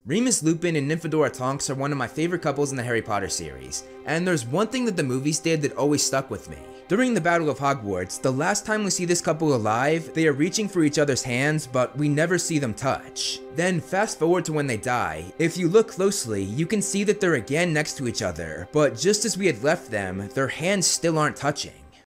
Remus Lupin and Nymphadora Tonks are one of my favorite couples in the Harry Potter series, and there's one thing that the movies did that always stuck with me. During the Battle of Hogwarts, the last time we see this couple alive, they are reaching for each other's hands, but we never see them touch. Then fast forward to when they die. If you look closely, you can see that they're again next to each other, but just as we had left them, their hands still aren't touching.